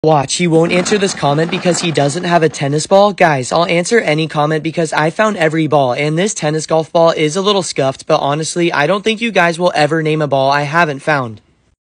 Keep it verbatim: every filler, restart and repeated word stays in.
Watch, he won't answer this comment because he doesn't have a tennis ball. Guys, I'll answer any comment because I found every ball, and this tennis golf ball is a little scuffed, but honestly, I don't think you guys will ever name a ball I haven't found.